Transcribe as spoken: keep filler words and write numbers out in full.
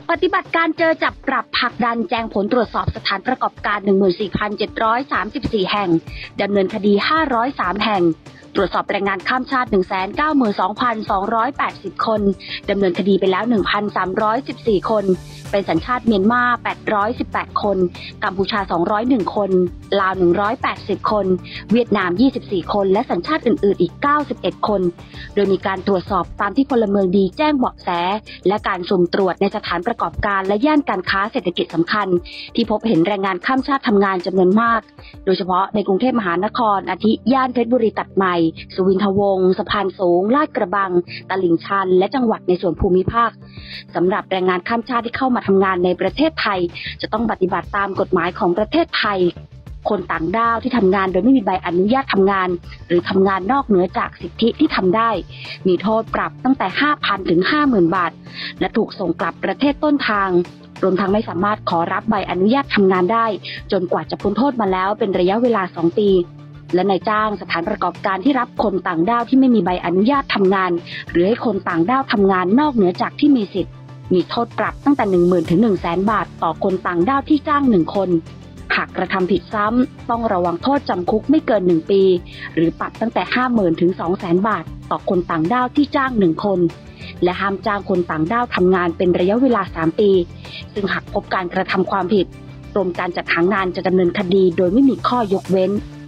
ปฏิบัติการเจอจับปรับผลักดันแจ้งผลตรวจสอบสถานประกอบการ หนึ่งหมื่นสี่พันเจ็ดร้อยสามสิบสี่ แห่งดำเนินคดี ห้าร้อยสาม แห่งตรวจสอบแรงงานข้ามชาติ หนึ่งแสนเก้าหมื่นสองพันสองร้อยแปดสิบ คนดำเนินคดีไปแล้ว หนึ่งพันสามร้อยสิบสี่ คนเป็นสัญชาติเมียนมา แปดร้อยสิบแปด คนกัมพูชา สองร้อยเอ็ด คนลาว หนึ่งร้อยแปดสิบ คนเวียดนาม ยี่สิบสี่ คนและสัญชาติอื่นๆอีก เก้าสิบเอ็ด คนโดยมีการตรวจสอบตามที่พลเมืองดีแจ้งเบาะแสและการสุ่มตรวจในสถานประกอบการและย่านการค้าเศรษฐกิจสำคัญที่พบเห็นแรงงานข้ามชาติทำงานจำนวนมากโดยเฉพาะในกรุงเทพมหานครอาทิย่านเพชรบุรีตัดใหม่สุวินทวงศ์สะพานสูงลาดกระบังตลิ่งชันและจังหวัดในส่วนภูมิภาคสำหรับแรงงานข้ามชาติที่เข้ามาทำงานในประเทศไทยจะต้องปฏิบัติตามกฎหมายของประเทศไทยคนต่างด้าวที่ทำงานโดยไม่มีใบอนุญาตทำงานหรือทำงานนอกเหนือจากสิทธิที่ทำได้มีโทษปรับตั้งแต่ ห้าพัน ถึง ห้าหมื่น บาทและถูกส่งกลับประเทศต้นทางรวมทั้งไม่สามารถขอรับใบอนุญาตทำงานได้จนกว่าจะพ้นโทษมาแล้วเป็นระยะเวลาสองปีและนายจ้างสถานประกอบการที่รับคนต่างด้าวที่ไม่มีใบอนุญาตทำงานหรือให้คนต่างด้าวทำงานนอกเหนือจากที่มีสิทธิ์มีโทษปรับตั้งแต่ หนึ่งหมื่น ถึง หนึ่งแสน บาทต่อคนต่างด้าวที่จ้างหนึ่งคนหากกระทำผิดซ้ำต้องระวังโทษจำคุกไม่เกินหนึ่งปีหรือปรับตั้งแต่ ห้าหมื่น ถึง สองแสน บาทต่อคนต่างด้าวที่จ้างหนึ่งคนและห้ามจ้างคนต่างด้าวทำงานเป็นระยะเวลาสามปีซึ่งหากพบการกระทำความผิดกรมการจัดหางานจะดำเนินคดีโดยไม่มีข้อยกเว้น